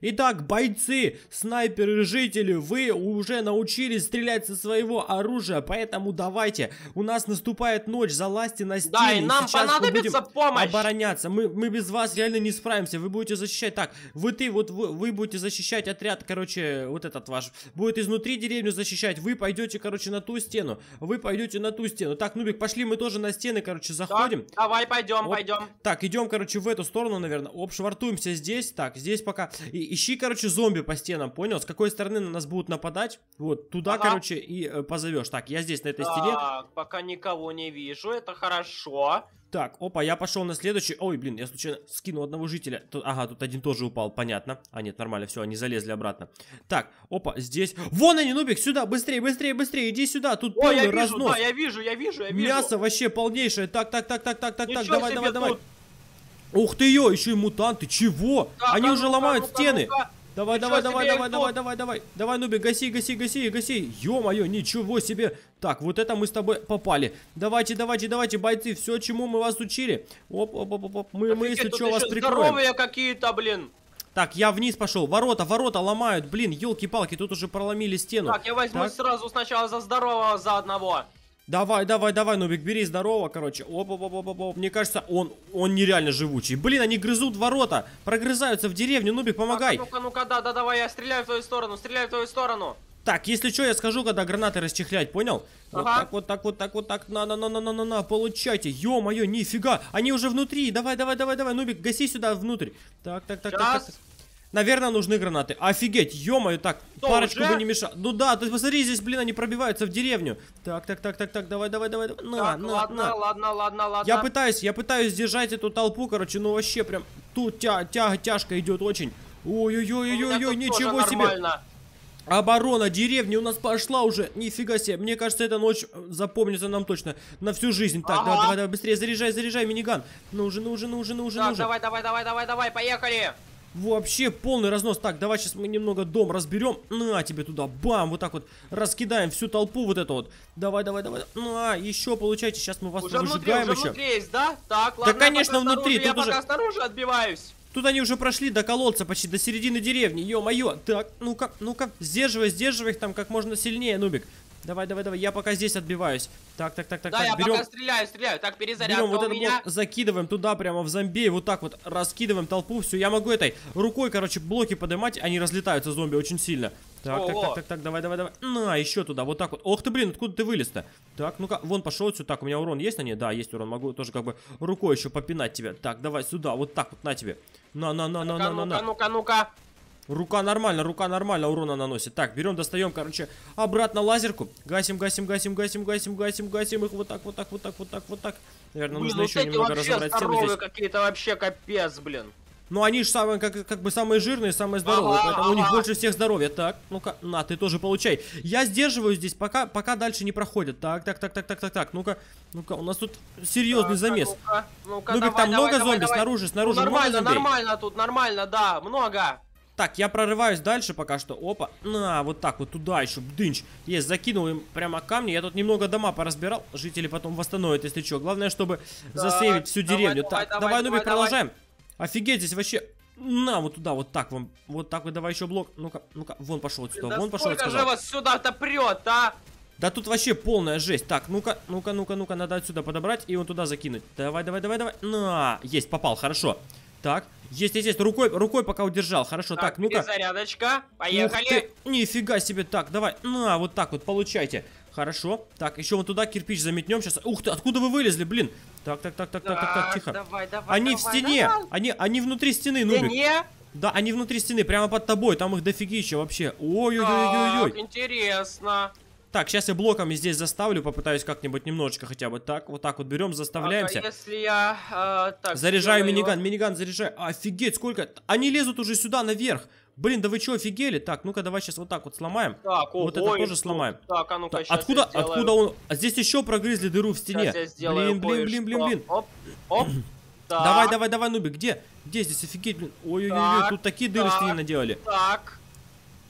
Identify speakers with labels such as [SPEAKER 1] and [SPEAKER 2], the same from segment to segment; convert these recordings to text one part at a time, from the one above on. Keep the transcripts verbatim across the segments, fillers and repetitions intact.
[SPEAKER 1] Итак, бойцы, снайперы, жители, вы уже научились стрелять со своего оружия, поэтому давайте. У нас наступает ночь, залазьте на стены.
[SPEAKER 2] Да, и нам
[SPEAKER 1] сейчас
[SPEAKER 2] понадобится
[SPEAKER 1] мы будем
[SPEAKER 2] помощь.
[SPEAKER 1] обороняться. Мы, мы без вас реально не справимся. Вы будете защищать. Так, вы ты, вот вы, вы будете защищать отряд, короче, вот этот ваш. Будет изнутри деревню защищать. Вы пойдете, короче, на ту стену. Вы пойдете на ту стену. Так, Нубик, пошли, мы тоже на стены, короче, заходим.
[SPEAKER 2] Так, давай, пойдем,
[SPEAKER 1] Оп.
[SPEAKER 2] пойдем.
[SPEAKER 1] Так, идем, короче, в эту сторону, наверное. Оп, швартуемся здесь. Так, здесь пока. И, ищи, короче, зомби по стенам, понял? С какой стороны на нас будут нападать? Вот, туда,
[SPEAKER 2] Ага.
[SPEAKER 1] короче, и э, позовешь. Так, я здесь, на этой
[SPEAKER 2] Так,
[SPEAKER 1] стене.
[SPEAKER 2] пока никого не вижу, это хорошо.
[SPEAKER 1] Так, опа, я пошел на следующий. Ой, блин, я случайно скинул одного жителя. Тут, ага, тут один тоже упал, понятно. А, нет, нормально, все, они залезли обратно. Так, опа, здесь. Вон они, Нубик, сюда, быстрее, быстрее, быстрее, иди сюда. Тут
[SPEAKER 2] Ой,
[SPEAKER 1] полный
[SPEAKER 2] я вижу,
[SPEAKER 1] разнос.
[SPEAKER 2] да, я вижу, я вижу, я вижу.
[SPEAKER 1] Мясо вообще полнейшее. Так, так, так, так, так, так, так,
[SPEAKER 2] Ничего
[SPEAKER 1] давай,
[SPEAKER 2] себе
[SPEAKER 1] давай, давай.
[SPEAKER 2] тут.
[SPEAKER 1] Ух ты, ё, еще и мутанты. Чего?
[SPEAKER 2] Так,
[SPEAKER 1] Они
[SPEAKER 2] а
[SPEAKER 1] уже
[SPEAKER 2] ну-ка,
[SPEAKER 1] ломают
[SPEAKER 2] ну-ка,
[SPEAKER 1] стены.
[SPEAKER 2] ну-ка.
[SPEAKER 1] Давай,
[SPEAKER 2] Ничего
[SPEAKER 1] давай, давай,
[SPEAKER 2] себе,
[SPEAKER 1] давай,
[SPEAKER 2] их
[SPEAKER 1] давай,
[SPEAKER 2] тут.
[SPEAKER 1] давай, давай. Давай, Нубик, гаси, гаси, гаси, гаси. Ё-моё, ничего себе. Так, вот это мы с тобой попали. Давайте, давайте, давайте, бойцы, все, чему мы вас учили. Оп, оп, оп, оп, оп. Мы, мы,
[SPEAKER 2] Офигеть,
[SPEAKER 1] если
[SPEAKER 2] тут
[SPEAKER 1] что, вас
[SPEAKER 2] еще
[SPEAKER 1] прикроем.
[SPEAKER 2] здоровые какие-то, блин.
[SPEAKER 1] Так, я вниз пошел. Ворота, ворота ломают. Блин, елки-палки, тут уже проломили стену.
[SPEAKER 2] Так, я возьму
[SPEAKER 1] Так.
[SPEAKER 2] сразу сначала за здорового, за одного.
[SPEAKER 1] Давай, давай, давай, Нубик, бери здорово, короче. Оп, оп, оп, оп, оп, оп. Мне кажется, он, он нереально живучий. Блин, они грызут ворота, прогрызаются в деревню. Нубик, помогай.
[SPEAKER 2] Так, ну-ка, ну-ка, да, да, давай, я стреляю в твою сторону, стреляю в твою сторону.
[SPEAKER 1] Так, если что, я скажу, когда гранаты расчехлять, понял? Вот
[SPEAKER 2] Ага.
[SPEAKER 1] так, вот так, вот так, вот так. На, на, на, на, на, на, на, получайте. Ё-моё, нифига. Они уже внутри. Давай, давай, давай, давай, Нубик, гаси сюда внутрь. Так, так, так, так, так, так. Наверное, нужны гранаты. Офигеть, ё-моё, так,
[SPEAKER 2] Что,
[SPEAKER 1] парочку
[SPEAKER 2] уже?
[SPEAKER 1] бы не мешал. Ну да, ты посмотри, здесь, блин, они пробиваются в деревню. Так, так, так, так, так, давай, давай, давай. давай. На,
[SPEAKER 2] Так,
[SPEAKER 1] на,
[SPEAKER 2] ладно,
[SPEAKER 1] на.
[SPEAKER 2] ладно, ладно, ладно.
[SPEAKER 1] Я пытаюсь, я пытаюсь сдержать эту толпу, короче, ну вообще прям тут тя, тяга, тяжко идет очень. Ой-ой-ой-ой-ой, ничего себе.
[SPEAKER 2] Нормально.
[SPEAKER 1] Оборона деревни у нас пошла уже. Нифига себе. Мне кажется, эта ночь запомнится нам точно на всю жизнь. Так,
[SPEAKER 2] Ага.
[SPEAKER 1] давай, давай, давай, быстрее, заряжай, заряжай миниган. Ну уже, ну уже, ну уже, ну уже, ну
[SPEAKER 2] Так,
[SPEAKER 1] уже.
[SPEAKER 2] давай, давай, давай, давай, давай, поехали.
[SPEAKER 1] Вообще полный разнос. Так, давай сейчас мы немного дом разберем. На тебе туда, бам, вот так вот раскидаем всю толпу вот эту вот. Давай, давай, давай. На, еще получайте. Сейчас мы вас
[SPEAKER 2] Уже внутри,
[SPEAKER 1] выжигаем
[SPEAKER 2] уже
[SPEAKER 1] еще.
[SPEAKER 2] внутри есть, да? Так, ладно,
[SPEAKER 1] конечно,
[SPEAKER 2] я пока
[SPEAKER 1] внутри,
[SPEAKER 2] снаружи, я
[SPEAKER 1] тут уже-
[SPEAKER 2] пока снаружи отбиваюсь.
[SPEAKER 1] Тут они уже прошли до колодца, почти до середины деревни. Ё-моё. Так, ну-ка, ну-ка. Сдерживай, сдерживай их там как можно сильнее, Нубик. Давай, давай, давай. Я пока здесь отбиваюсь. Так, так, так, так,
[SPEAKER 2] Да,
[SPEAKER 1] так.
[SPEAKER 2] я
[SPEAKER 1] берем,
[SPEAKER 2] пока стреляю, стреляю. Так, перезарядка
[SPEAKER 1] берем вот
[SPEAKER 2] у
[SPEAKER 1] этот
[SPEAKER 2] меня.
[SPEAKER 1] блок, закидываем туда прямо в зомби. Вот так вот раскидываем толпу. Все, я могу этой рукой, короче, блоки поднимать. Они разлетаются, зомби, очень сильно. Так,
[SPEAKER 2] О,
[SPEAKER 1] так,
[SPEAKER 2] о.
[SPEAKER 1] так, так, так, давай, давай, давай. На, еще туда, вот так вот. Ох ты, блин, откуда ты вылез-то? Так, ну-ка, вон пошел отсюда. Так, у меня урон есть на ней? Да, есть урон. Могу тоже как бы рукой еще попинать тебя. Так, давай сюда, вот так вот, на тебе. На, на, на, на, на, на,
[SPEAKER 2] Ну-ка,
[SPEAKER 1] на.
[SPEAKER 2] ну-ка, ну-ка.
[SPEAKER 1] Рука нормально, рука нормально урона наносит. Так, берем, достаем, короче, обратно лазерку. Гасим, гасим, гасим, гасим, гасим, гасим, гасим их вот так, вот так, вот так, вот так, вот так. Наверное,
[SPEAKER 2] Блин,
[SPEAKER 1] нужно
[SPEAKER 2] вот
[SPEAKER 1] еще
[SPEAKER 2] эти
[SPEAKER 1] немного
[SPEAKER 2] вообще
[SPEAKER 1] разобрать стену
[SPEAKER 2] здоровые
[SPEAKER 1] здесь.
[SPEAKER 2] какие-то вообще капец, блин.
[SPEAKER 1] Ну, они же самые, как, как бы самые жирные, самые здоровые,
[SPEAKER 2] Ага,
[SPEAKER 1] поэтому у них
[SPEAKER 2] ага.
[SPEAKER 1] больше всех здоровья. Так, ну-ка, на, ты тоже получай. Я сдерживаю здесь, пока, пока дальше не проходят. Так, так, так, так, так, так, так, ну-ка, ну-ка, у нас тут серьезный
[SPEAKER 2] Так,
[SPEAKER 1] замес.
[SPEAKER 2] Ну-ка, ну-ка,
[SPEAKER 1] Нубик,
[SPEAKER 2] давай,
[SPEAKER 1] там
[SPEAKER 2] давай,
[SPEAKER 1] много
[SPEAKER 2] давай,
[SPEAKER 1] зомби
[SPEAKER 2] давай.
[SPEAKER 1] снаружи, снаружи
[SPEAKER 2] Ну,
[SPEAKER 1] много
[SPEAKER 2] нормально,
[SPEAKER 1] зомби?
[SPEAKER 2] нормально тут, нормально, да, много.
[SPEAKER 1] Так, я прорываюсь дальше пока что. Опа, на, вот так вот туда еще, дынч. Есть, закинул им прямо камни. Я тут немного дома поразбирал. Жители потом восстановят, если что. Главное, чтобы
[SPEAKER 2] Так,
[SPEAKER 1] засейвить всю
[SPEAKER 2] давай,
[SPEAKER 1] деревню.
[SPEAKER 2] давай,
[SPEAKER 1] Так,
[SPEAKER 2] давай,
[SPEAKER 1] давай,
[SPEAKER 2] давай,
[SPEAKER 1] Нубик,
[SPEAKER 2] давай.
[SPEAKER 1] продолжаем. Офигеть, здесь вообще... На, вот туда, вот так вам. Вот так вот, давай еще блок. Ну-ка, ну-ка, вон пошел отсюда,
[SPEAKER 2] Да
[SPEAKER 1] вон пошел, я
[SPEAKER 2] сколько же
[SPEAKER 1] сказал.
[SPEAKER 2] вас сюда-то прет, а?
[SPEAKER 1] Да тут вообще полная жесть. Так, ну-ка, ну-ка, ну-ка, ну-ка, надо отсюда подобрать и вон туда закинуть. Давай, давай, давай, давай. На, есть, попал, хорошо. Так, есть, есть, есть, рукой, рукой пока удержал, хорошо. Так, ну-ка.
[SPEAKER 2] Перезарядочка,
[SPEAKER 1] Ух
[SPEAKER 2] поехали.
[SPEAKER 1] ты, нифига себе, так, давай, на, вот так вот, получайте. Хорошо, так, еще вот туда кирпич заметнем сейчас. Ух ты, откуда вы вылезли, блин? Так, так, так, так, так, так, так, тихо.
[SPEAKER 2] Давай, давай,
[SPEAKER 1] Они
[SPEAKER 2] давай,
[SPEAKER 1] в стене,
[SPEAKER 2] давай.
[SPEAKER 1] они, они внутри стены,
[SPEAKER 2] В
[SPEAKER 1] Нубик.
[SPEAKER 2] стене?
[SPEAKER 1] Да, они внутри стены, прямо под тобой, там их дофигища вообще. Ой-ой-ой-ой-ой.
[SPEAKER 2] Так, интересно.
[SPEAKER 1] Так, сейчас я блоками здесь заставлю, попытаюсь как-нибудь немножечко хотя бы так, вот так вот берем, заставляемся.
[SPEAKER 2] Так, а если я э, так
[SPEAKER 1] Заряжаю
[SPEAKER 2] сделаю-
[SPEAKER 1] миниган, миниган заряжаю. Офигеть, сколько. Они лезут уже сюда наверх. Блин, да вы что, офигели? Так, ну-ка, давай сейчас вот так вот сломаем.
[SPEAKER 2] Так,
[SPEAKER 1] Вот
[SPEAKER 2] ого,
[SPEAKER 1] это тоже
[SPEAKER 2] и
[SPEAKER 1] сломаем.
[SPEAKER 2] тут. Так, а ну-ка,
[SPEAKER 1] Так,
[SPEAKER 2] щас
[SPEAKER 1] откуда,
[SPEAKER 2] я сделаю.
[SPEAKER 1] откуда он? А здесь еще прогрызли дыру в стене.
[SPEAKER 2] Щас я сделаю
[SPEAKER 1] Блин, блин, блин, блин, блин.
[SPEAKER 2] кое-что. Оп, оп. Так,
[SPEAKER 1] Давай, давай, давай, Нубик, где? Где здесь, офигеть, блин. Ой-ой-ой,
[SPEAKER 2] Так,
[SPEAKER 1] тут такие дыры в
[SPEAKER 2] так.
[SPEAKER 1] стене наделали.
[SPEAKER 2] Так.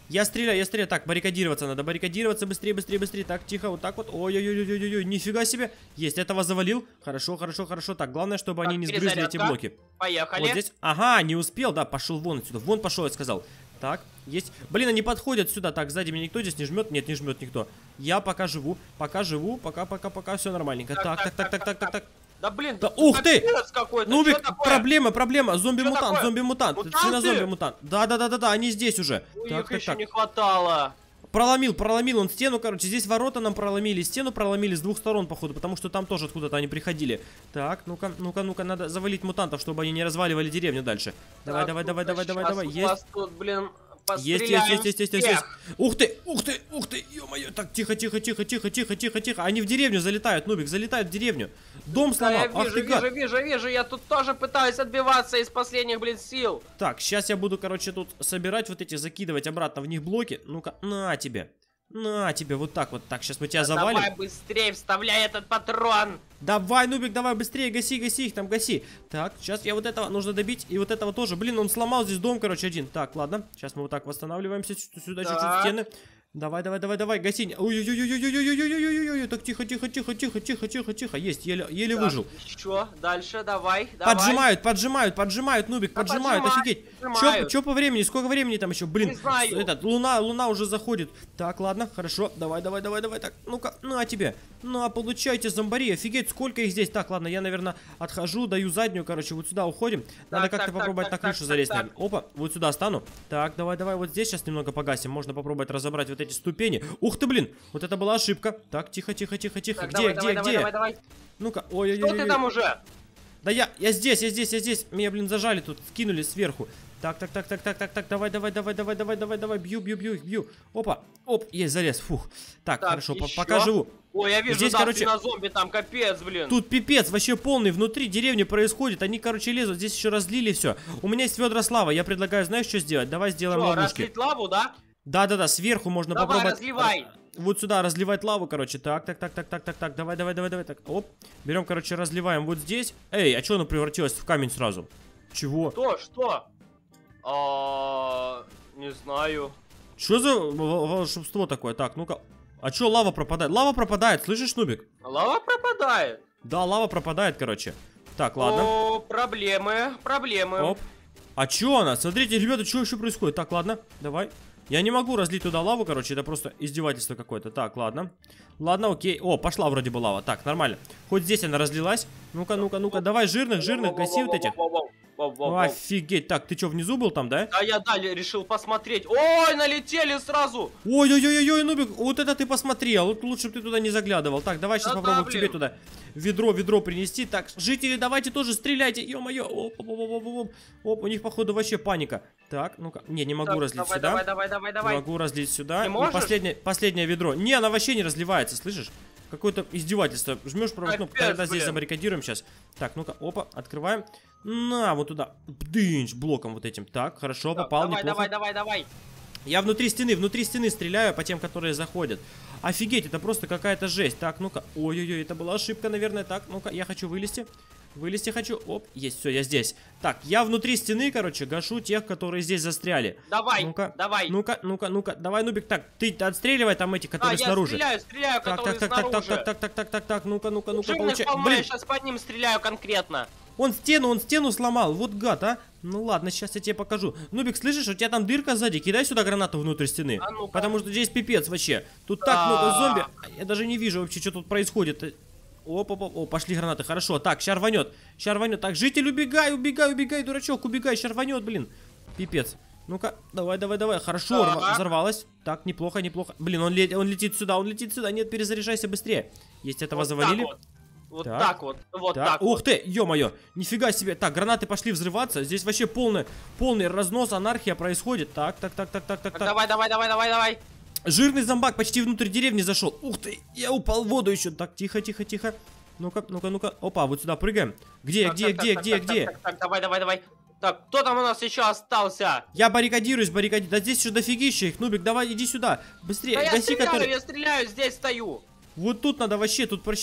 [SPEAKER 1] Я стреляю, я стреляю. Так, баррикадироваться надо, баррикадироваться быстрее, быстрее, быстрее. Так, тихо, вот так вот. Ой-ой-ой-ой-ой-ой, нифига себе. Есть, этого завалил. Хорошо, хорошо, хорошо. Так, главное, чтобы
[SPEAKER 2] Так,
[SPEAKER 1] они не сгрызли эти
[SPEAKER 2] перезарядка.
[SPEAKER 1] блоки.
[SPEAKER 2] Поехали.
[SPEAKER 1] Вот здесь. Ага, не успел, да, пошел вон отсюда. Вон пошел, я сказал. Так, есть. Блин, они подходят сюда. Так, сзади меня никто здесь не жмет. Нет, не жмет никто. Я пока живу, пока живу, пока, пока, пока все нормальненько. Так, так, так, так, так, так, так.
[SPEAKER 2] Да блин,
[SPEAKER 1] Да, ух ты! Нубик,
[SPEAKER 2] Что
[SPEAKER 1] проблема, проблема. Зомби-мутант,
[SPEAKER 2] такое?
[SPEAKER 1] зомби-мутант.
[SPEAKER 2] Мутанты?
[SPEAKER 1] Свинозомби-мутант. Да, да, да, да, да, они здесь уже.
[SPEAKER 2] Ой,
[SPEAKER 1] Так,
[SPEAKER 2] их
[SPEAKER 1] так,
[SPEAKER 2] еще
[SPEAKER 1] так.
[SPEAKER 2] не хватало.
[SPEAKER 1] Проломил, проломил он стену, короче, здесь ворота нам проломили, стену проломили с двух сторон, походу, потому что там тоже откуда-то они приходили. Так, ну-ка, ну-ка, ну-ка, надо завалить мутантов, чтобы они не разваливали деревню дальше. Давай,
[SPEAKER 2] Так,
[SPEAKER 1] давай, давай,
[SPEAKER 2] ну-ка,
[SPEAKER 1] давай, давай,
[SPEAKER 2] щас
[SPEAKER 1] давай,
[SPEAKER 2] у
[SPEAKER 1] есть.
[SPEAKER 2] вас тут, блин,
[SPEAKER 1] Есть, есть, есть, есть, есть, есть, есть. Ух ты, ух ты, ух ты, ё-моё. Так, тихо, тихо, тихо, тихо, тихо, тихо, тихо. Они в деревню залетают, Нубик, залетают в деревню. Дом
[SPEAKER 2] Да,
[SPEAKER 1] сломал,
[SPEAKER 2] я
[SPEAKER 1] ах
[SPEAKER 2] вижу,
[SPEAKER 1] ты гад.
[SPEAKER 2] вижу, вижу, вижу, я тут тоже пытаюсь отбиваться из последних, блин, сил.
[SPEAKER 1] Так, сейчас я буду, короче, тут собирать вот эти, закидывать обратно в них блоки. Ну-ка, на тебе. На тебе, вот так вот. Так, сейчас мы тебя
[SPEAKER 2] Да
[SPEAKER 1] завалим.
[SPEAKER 2] давай быстрее вставляй этот патрон.
[SPEAKER 1] Давай, Нубик, давай быстрее, гаси, гаси их там, гаси. Так, сейчас я вот этого нужно добить, и вот этого тоже. Блин, он сломал здесь дом, короче, один. Так, ладно, сейчас мы вот так восстанавливаемся, сюда чуть-чуть
[SPEAKER 2] Так.
[SPEAKER 1] стены. Давай, давай, давай, давай, гаси. Ой-ой-ой-ой-ой-ой-ой-ой-ой-ой-ой-ой-ой. Так, тихо, тихо, тихо, тихо, тихо, тихо, тихо. Есть, еле, еле выжил.
[SPEAKER 2] Еще дальше, давай, давай.
[SPEAKER 1] Поджимают, поджимают, поджимают, Нубик,
[SPEAKER 2] Да
[SPEAKER 1] поджимают,
[SPEAKER 2] поджимают,
[SPEAKER 1] офигеть. Чё,
[SPEAKER 2] поджимают.
[SPEAKER 1] чё по времени, сколько времени там еще? Блин,
[SPEAKER 2] Не знаю.
[SPEAKER 1] этот, луна, луна уже заходит. Так, ладно, хорошо, давай, давай, давай, давай, так, ну-ка, ну а тебе. Ну а получайте, зомбари, офигеть, сколько их здесь. Так, ладно, я, наверное, отхожу, даю заднюю, короче, вот сюда уходим. Надо
[SPEAKER 2] Так,
[SPEAKER 1] как-то
[SPEAKER 2] так,
[SPEAKER 1] попробовать
[SPEAKER 2] так,
[SPEAKER 1] на
[SPEAKER 2] так,
[SPEAKER 1] крышу
[SPEAKER 2] так,
[SPEAKER 1] залезть,
[SPEAKER 2] так.
[SPEAKER 1] наверное. Опа, вот сюда стану. Так, давай, давай, вот здесь сейчас немного погасим. Можно попробовать разобрать вот эти ступени. Ух ты, блин, вот это была ошибка. Так, тихо, тихо, тихо, тихо.
[SPEAKER 2] Так,
[SPEAKER 1] Где,
[SPEAKER 2] давай,
[SPEAKER 1] где,
[SPEAKER 2] давай,
[SPEAKER 1] где?
[SPEAKER 2] давай, давай, давай.
[SPEAKER 1] Ну-ка, ой-ой-ой.
[SPEAKER 2] Что ты там уже?
[SPEAKER 1] Да я, я здесь, я здесь, я здесь. Меня, блин, зажали тут, скинули сверху. Так, так, так, так, так, так, так, давай, давай, давай, давай, давай, давай, давай, бью, бью, бью, бью. Опа, оп, есть, залез, фух. Так,
[SPEAKER 2] Так,
[SPEAKER 1] хорошо, по-
[SPEAKER 2] еще.
[SPEAKER 1] пока живу.
[SPEAKER 2] Ой, я вижу,
[SPEAKER 1] Здесь,
[SPEAKER 2] да,
[SPEAKER 1] короче,
[SPEAKER 2] зомби там, капец, блин.
[SPEAKER 1] Тут пипец, вообще полный, внутри деревни происходит. Они, короче, лезут, здесь еще разлили все. У меня есть ведра славы, я предлагаю, знаешь, что сделать? Давай сделаем
[SPEAKER 2] Что,
[SPEAKER 1] ловушки.
[SPEAKER 2] разлить лаву, да?
[SPEAKER 1] Да-да-да, сверху можно
[SPEAKER 2] Давай,
[SPEAKER 1] попробовать.
[SPEAKER 2] разливай.
[SPEAKER 1] Вот сюда разливать лаву, короче. Так, так, так, так, так, так, так. Давай, давай, давай, давай, так. Оп. Берем, короче, разливаем вот здесь. Эй, а что оно превратилось в камень сразу? Чего?
[SPEAKER 2] Что, что? А, не знаю.
[SPEAKER 1] Что за вол- волшебство такое? Так, ну-ка. А чё лава пропадает? Лава пропадает, слышишь, Нубик?
[SPEAKER 2] Лава пропадает.
[SPEAKER 1] Да, лава пропадает, короче. Так, ладно.
[SPEAKER 2] О, проблемы, проблемы.
[SPEAKER 1] Оп. А чё она? Смотрите, ребята, что еще происходит? Так, ладно, давай. Я не могу разлить туда лаву, короче, это просто издевательство какое-то. Так, ладно. Ладно, окей. О, пошла вроде бы лава. Так, нормально. Хоть здесь она разлилась. Ну-ка, ну-ка, ну-ка. Давай жирных, жирных, гаси вот этих.
[SPEAKER 2] Воу-воу-воу-воу-воу-воу.
[SPEAKER 1] Офигеть. Так, ты что, внизу был там, да?
[SPEAKER 2] Да я далее решил посмотреть. Ой, налетели сразу.
[SPEAKER 1] Ой-ой-ой-ой, Нубик, вот это ты посмотрел. Вот лучше бы ты туда не заглядывал. Так, давай сейчас
[SPEAKER 2] Да-да,
[SPEAKER 1] попробуем
[SPEAKER 2] блин.
[SPEAKER 1] тебе туда ведро, ведро принести. Так, жители, давайте тоже стреляйте. Ё-моё. Оп, оп, оп, оп, оп, оп. Оп, у них, походу, вообще паника. Так, ну-ка. Не, не могу
[SPEAKER 2] Так,
[SPEAKER 1] разлить
[SPEAKER 2] давай,
[SPEAKER 1] сюда.
[SPEAKER 2] давай, давай, давай,
[SPEAKER 1] Не
[SPEAKER 2] давай.
[SPEAKER 1] могу разлить сюда.
[SPEAKER 2] Не
[SPEAKER 1] И
[SPEAKER 2] можешь?
[SPEAKER 1] последнее, последнее ведро. Не, она вообще не разливается, слышишь? Какое-то издевательство. Жмешь правую кнопку,
[SPEAKER 2] Капец,
[SPEAKER 1] тогда здесь
[SPEAKER 2] блин.
[SPEAKER 1] забаррикадируем сейчас. Так, ну-ка, опа, открываем. На, вот туда. Дынч, блоком вот этим. Так, хорошо,
[SPEAKER 2] Так,
[SPEAKER 1] попал,
[SPEAKER 2] давай,
[SPEAKER 1] неплохо.
[SPEAKER 2] давай, давай, давай.
[SPEAKER 1] Я внутри стены, внутри стены стреляю по тем, которые заходят. Офигеть, это просто какая-то жесть. Так, ну-ка. Ой-ой-ой, это была ошибка, наверное. Так, ну-ка, я хочу вылезти. Вылезти хочу. Оп, есть, все, я здесь. Так, я внутри стены, короче, гашу тех, которые здесь застряли.
[SPEAKER 2] Давай,
[SPEAKER 1] Ну-ка,
[SPEAKER 2] давай.
[SPEAKER 1] Ну-ка, ну-ка, ну-ка. Давай, Нубик, так, ты отстреливай там этих,
[SPEAKER 2] А,
[SPEAKER 1] которые
[SPEAKER 2] я
[SPEAKER 1] снаружи.
[SPEAKER 2] стреляю, стреляю,
[SPEAKER 1] Так,
[SPEAKER 2] которые
[SPEAKER 1] так, так, так,
[SPEAKER 2] снаружи.
[SPEAKER 1] так, так, так, так, так, так, ну-ка, ну-ка, ну-ка,
[SPEAKER 2] Жирных
[SPEAKER 1] получай.
[SPEAKER 2] полно, я
[SPEAKER 1] Блин,
[SPEAKER 2] сейчас под ним стреляю конкретно.
[SPEAKER 1] он стену, он стену сломал, вот гад, а. Ну ладно, сейчас я тебе покажу. Нубик, слышишь, у тебя там дырка сзади, кидай сюда гранату внутрь стены.
[SPEAKER 2] А ну-ка.
[SPEAKER 1] Потому что здесь пипец вообще. Тут так много зомби, я даже не вижу вообще, что тут происходит. Оп, оп, оп, о, пошли гранаты, хорошо. Так, ща рванет, ща рванет. Так, житель, убегай, убегай, убегай, дурачок, убегай, ща рванет, блин. Пипец. Ну-ка, давай, давай, давай. Хорошо,
[SPEAKER 2] Так.
[SPEAKER 1] рва- взорвалась. Так, неплохо, неплохо. Блин, он, ле- он летит сюда, он летит сюда. Нет, перезаряжайся быстрее. Есть, этого
[SPEAKER 2] Вот
[SPEAKER 1] завалили.
[SPEAKER 2] так вот. Вот
[SPEAKER 1] Так.
[SPEAKER 2] так вот, вот
[SPEAKER 1] Так,
[SPEAKER 2] так
[SPEAKER 1] ух
[SPEAKER 2] вот.
[SPEAKER 1] ты, ё-моё, нифига себе. Так, гранаты пошли взрываться. Здесь вообще полный, полный разнос, анархия происходит. Так, так, так, так, так, так,
[SPEAKER 2] Так,
[SPEAKER 1] так.
[SPEAKER 2] давай, давай, давай, давай, давай.
[SPEAKER 1] Жирный зомбак почти внутрь деревни зашел. Ух ты, я упал в воду еще. Так, тихо, тихо, тихо. Ну-ка, ну-ка, ну-ка. Опа, вот сюда прыгаем. Где,
[SPEAKER 2] Так,
[SPEAKER 1] где,
[SPEAKER 2] так,
[SPEAKER 1] где,
[SPEAKER 2] так,
[SPEAKER 1] где,
[SPEAKER 2] так,
[SPEAKER 1] где?
[SPEAKER 2] Так, так, так, давай, давай, давай. Так, кто там у нас еще остался?
[SPEAKER 1] Я баррикадируюсь, баррикадируюсь. Да здесь еще дофигища их. Нубик, давай, иди сюда. Быстрее,
[SPEAKER 2] Да я
[SPEAKER 1] гаси,
[SPEAKER 2] стреляю,
[SPEAKER 1] который...
[SPEAKER 2] я стреляю, здесь стою.
[SPEAKER 1] Вот тут надо вообще, тут вообще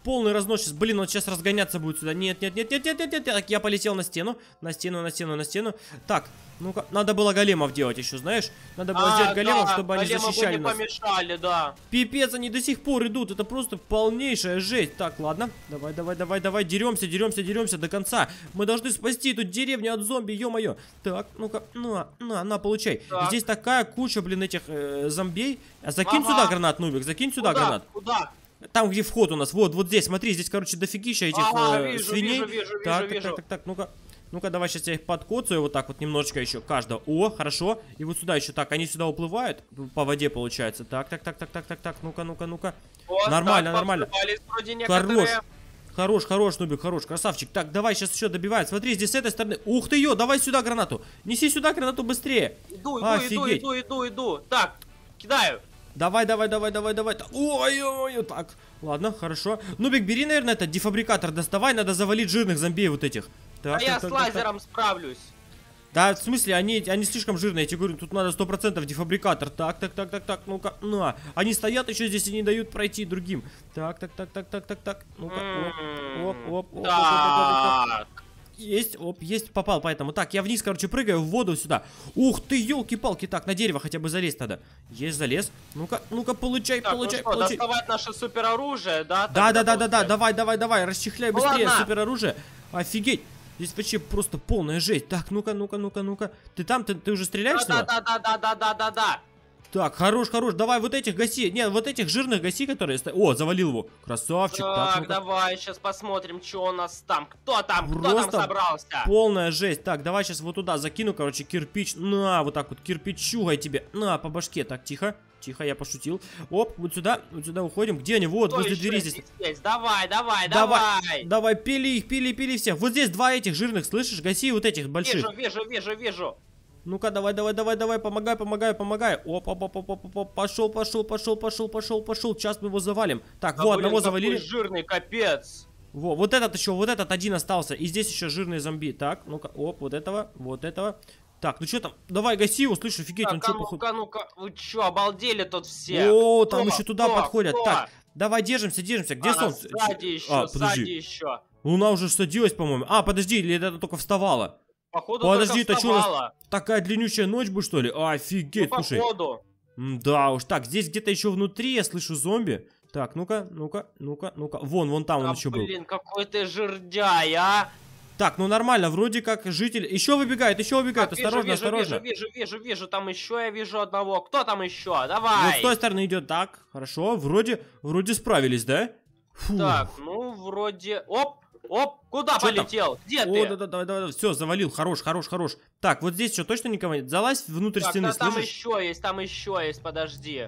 [SPEAKER 1] полный разнос сейчас. Блин, он сейчас разгоняться будет сюда. Нет, нет, нет, нет, нет, нет, нет. Так, я полетел на стену. На стену, на стену, на стену. Так, ну-ка, надо было големов делать еще, знаешь? Надо было
[SPEAKER 2] А,
[SPEAKER 1] сделать големов,
[SPEAKER 2] да,
[SPEAKER 1] чтобы они
[SPEAKER 2] големы бы
[SPEAKER 1] защищали
[SPEAKER 2] не
[SPEAKER 1] нас.
[SPEAKER 2] помешали, да.
[SPEAKER 1] Пипец, они до сих пор идут. Это просто полнейшая жесть. Так, ладно. Давай, давай, давай, давай. Деремся, деремся, деремся до конца. Мы должны спасти эту деревню от зомби, ё-моё. Так, ну-ка, на, на, на, получай.
[SPEAKER 2] Так.
[SPEAKER 1] Здесь такая куча, блин, этих э, зомбей. А закинь
[SPEAKER 2] Ага.
[SPEAKER 1] сюда гранат, Нубик, закинь сюда
[SPEAKER 2] Куда?
[SPEAKER 1] гранат.
[SPEAKER 2] Куда?
[SPEAKER 1] Там, где вход у нас, вот, вот здесь, смотри, здесь, короче, дофигища этих
[SPEAKER 2] Ага,
[SPEAKER 1] э,
[SPEAKER 2] вижу,
[SPEAKER 1] свиней.
[SPEAKER 2] вижу, вижу,
[SPEAKER 1] так,
[SPEAKER 2] вижу,
[SPEAKER 1] так,
[SPEAKER 2] вижу.
[SPEAKER 1] так, так, так, ну-ка. Ну-ка, давай сейчас я их подкоцаю вот так вот немножечко еще каждого. О, хорошо. И вот сюда еще. Так, они сюда уплывают по воде, получается. Так, так, так, так, так, так, так. Ну-ка, ну-ка, ну-ка.
[SPEAKER 2] Вот,
[SPEAKER 1] Нормально,
[SPEAKER 2] так,
[SPEAKER 1] нормально.
[SPEAKER 2] вроде
[SPEAKER 1] Хорош.
[SPEAKER 2] некоторые.
[SPEAKER 1] Хорош, хорош, Нубик, хорош, красавчик. Так, давай сейчас еще добивает. Смотри, здесь с этой стороны. Ух ты, ё, давай сюда гранату. Неси сюда гранату быстрее.
[SPEAKER 2] Иду, иду,
[SPEAKER 1] Офигеть.
[SPEAKER 2] иду, иду, иду, иду. Так, кидаю.
[SPEAKER 1] Давай, давай, давай, давай, давай. Ой-ой-ой, так. Ладно, хорошо. Нубик, бери, наверное, этот дефабрикатор доставай. Надо завалить жирных зомбей вот этих. Так,
[SPEAKER 2] А
[SPEAKER 1] так,
[SPEAKER 2] я
[SPEAKER 1] так,
[SPEAKER 2] с
[SPEAKER 1] так,
[SPEAKER 2] лазером справлюсь.
[SPEAKER 1] Да, в смысле, они, они слишком жирные, я тебе говорю, тут надо сто процентов дефабрикатор. Так, так, так, так, так, ну-ка, на. Они стоят еще здесь и не дают пройти другим. Так, так, так, так, так, так, так. Ну-ка, оп, оп, оп, оп, оп, оп, оп, оп, оп.
[SPEAKER 2] Так.
[SPEAKER 1] Есть, оп, есть, попал, поэтому. Так, я вниз, короче, прыгаю в воду сюда. Ух ты, елки-палки, так, на дерево хотя бы залезть надо. Есть, залез. Ну-ка, ну-ка, получай,
[SPEAKER 2] Так, ну
[SPEAKER 1] получай,
[SPEAKER 2] что,
[SPEAKER 1] получай.
[SPEAKER 2] доставать наше супероружие, да?
[SPEAKER 1] Да, да, да, да, да,
[SPEAKER 2] получается?
[SPEAKER 1] давай, давай, давай, расчехляй
[SPEAKER 2] Ну
[SPEAKER 1] быстрее
[SPEAKER 2] ладно.
[SPEAKER 1] супероружие. Офигеть. Здесь вообще просто полная жесть. Так, ну-ка, ну-ка, ну-ка, ну-ка. Ты там, ты, ты уже стреляешь с него?
[SPEAKER 2] Да, да, да, да, да, да, да.
[SPEAKER 1] Так, хорош, хорош, давай вот этих гаси. Нет, вот этих жирных гаси, которые... ста- О, завалил его. Красавчик. Так,
[SPEAKER 2] Так,
[SPEAKER 1] ну-ка.
[SPEAKER 2] давай, сейчас посмотрим, что у нас там. Кто там? Кто
[SPEAKER 1] Просто
[SPEAKER 2] там собрался?
[SPEAKER 1] полная жесть. Так, давай сейчас вот туда закину, короче, кирпич. На, вот так вот, кирпичугай тебе. На, по башке. Так, тихо. Тихо, я пошутил. Оп, вот сюда, вот сюда уходим. Где они? Вот,
[SPEAKER 2] Кто
[SPEAKER 1] возле
[SPEAKER 2] еще
[SPEAKER 1] двери здесь.
[SPEAKER 2] есть? Давай, давай,
[SPEAKER 1] Давай,
[SPEAKER 2] давай.
[SPEAKER 1] давай, пили их, пили, пили всех. Вот здесь два этих жирных, слышишь? Гаси вот этих больших.
[SPEAKER 2] Вижу, вижу, вижу, вижу.
[SPEAKER 1] Ну-ка, давай, давай, давай, давай, помогай, помогай, помогай. Оп, оп, оп, оп, оп, оп, пошел, пошел, пошел, пошел, пошел, пошел. Сейчас мы его завалим. Так,
[SPEAKER 2] Да,
[SPEAKER 1] вот,
[SPEAKER 2] блин,
[SPEAKER 1] одного
[SPEAKER 2] какой
[SPEAKER 1] завалили.
[SPEAKER 2] жирный, капец.
[SPEAKER 1] Во, вот этот еще, вот этот один остался. И здесь еще жирные зомби. Так, ну-ка, оп, вот этого, вот этого. Так, ну что там? Давай, гаси его, слышишь, офигеть, он
[SPEAKER 2] Так,
[SPEAKER 1] что,
[SPEAKER 2] а
[SPEAKER 1] походу...
[SPEAKER 2] ну-ка, ну-ка, вы чё, обалдели тут все?
[SPEAKER 1] О,
[SPEAKER 2] Кто?
[SPEAKER 1] там еще туда
[SPEAKER 2] Кто?
[SPEAKER 1] подходят.
[SPEAKER 2] Кто?
[SPEAKER 1] Так, давай, держимся, держимся. Где
[SPEAKER 2] А,
[SPEAKER 1] солнце?
[SPEAKER 2] сзади еще,
[SPEAKER 1] А,
[SPEAKER 2] сзади
[SPEAKER 1] подожди.
[SPEAKER 2] еще.
[SPEAKER 1] Луна уже садилась, по-моему. А, подожди, или это только вставала?
[SPEAKER 2] Походу,
[SPEAKER 1] Подожди,
[SPEAKER 2] только
[SPEAKER 1] это что у нас
[SPEAKER 2] вставала.
[SPEAKER 1] такая длиннющая ночь будет, что ли? Офигеть,
[SPEAKER 2] Ну,
[SPEAKER 1] слушай.
[SPEAKER 2] походу.
[SPEAKER 1] Да уж, так, здесь где-то еще внутри я слышу зомби. Так, ну-ка, ну-ка, ну-ка, ну-ка. Вон, вон там
[SPEAKER 2] А,
[SPEAKER 1] он еще был.
[SPEAKER 2] блин, какой ты жирдяй, а.
[SPEAKER 1] Так, ну нормально, вроде как житель... Еще выбегает, еще выбегает,
[SPEAKER 2] Так,
[SPEAKER 1] осторожно,
[SPEAKER 2] вижу,
[SPEAKER 1] осторожно.
[SPEAKER 2] Вижу, вижу, вижу, вижу, там еще я вижу одного. Кто там еще? Давай.
[SPEAKER 1] Вот с той стороны идет, так, хорошо, вроде, вроде справились, да? Фу.
[SPEAKER 2] Так, ну, вроде... Оп, оп, куда
[SPEAKER 1] Чё там?
[SPEAKER 2] полетел? Где
[SPEAKER 1] О,
[SPEAKER 2] ты?
[SPEAKER 1] да-да, давай, давай, все, завалил, хорош, хорош, хорош. Так, вот здесь что, точно никого нет? Залазь внутрь
[SPEAKER 2] Так,
[SPEAKER 1] стены,
[SPEAKER 2] да, там
[SPEAKER 1] слышишь?
[SPEAKER 2] еще есть, там еще есть, подожди.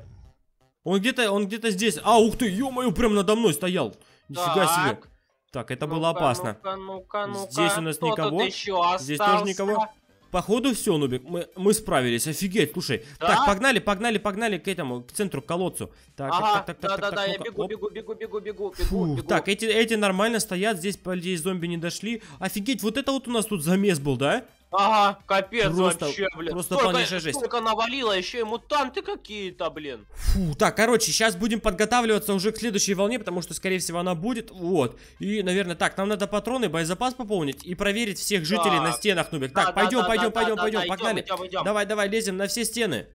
[SPEAKER 1] Он где-то, он где-то здесь. А, ух ты, ё-моё, прям надо мной стоял. Нифига себе.
[SPEAKER 2] Так.
[SPEAKER 1] Так, это было
[SPEAKER 2] Ну-ка,
[SPEAKER 1] опасно.
[SPEAKER 2] Ну-ка, ну-ка, ну-ка.
[SPEAKER 1] Здесь у нас
[SPEAKER 2] Кто
[SPEAKER 1] никого.
[SPEAKER 2] Тут еще остался?
[SPEAKER 1] Здесь тоже никого. Походу все, Нубик, мы, мы справились, офигеть, слушай.
[SPEAKER 2] Да?
[SPEAKER 1] Так, погнали, погнали, погнали к этому, к центру, к колодцу. Так,
[SPEAKER 2] Ага,
[SPEAKER 1] так, так, так, так,
[SPEAKER 2] да-да-да,
[SPEAKER 1] так,
[SPEAKER 2] я
[SPEAKER 1] ну-ка,
[SPEAKER 2] бегу,
[SPEAKER 1] оп.
[SPEAKER 2] бегу, бегу, бегу, бегу, бегу,
[SPEAKER 1] Фу,
[SPEAKER 2] бегу.
[SPEAKER 1] так, эти, эти нормально стоят, здесь, по идее, зомби не дошли. Офигеть, вот это вот у нас тут замес был, да?
[SPEAKER 2] Ага, капец
[SPEAKER 1] Просто-
[SPEAKER 2] вообще, блин.
[SPEAKER 1] просто
[SPEAKER 2] Столько-
[SPEAKER 1] полнейшая жесть.
[SPEAKER 2] Столько навалило, еще и мутанты какие-то, блин.
[SPEAKER 1] Фу, так, короче, сейчас будем подготавливаться уже к следующей волне, потому что, скорее всего, она будет, вот. И, наверное, так, нам надо патроны, боезапас пополнить и проверить всех жителей
[SPEAKER 2] Так.
[SPEAKER 1] на стенах, Нубик.
[SPEAKER 2] Да,
[SPEAKER 1] Так,
[SPEAKER 2] да,
[SPEAKER 1] пойдем,
[SPEAKER 2] да,
[SPEAKER 1] пойдем,
[SPEAKER 2] да,
[SPEAKER 1] пойдем,
[SPEAKER 2] да,
[SPEAKER 1] пойдем,
[SPEAKER 2] да,
[SPEAKER 1] погнали.
[SPEAKER 2] идем, идем, идем.
[SPEAKER 1] Давай, давай, лезем на все стены.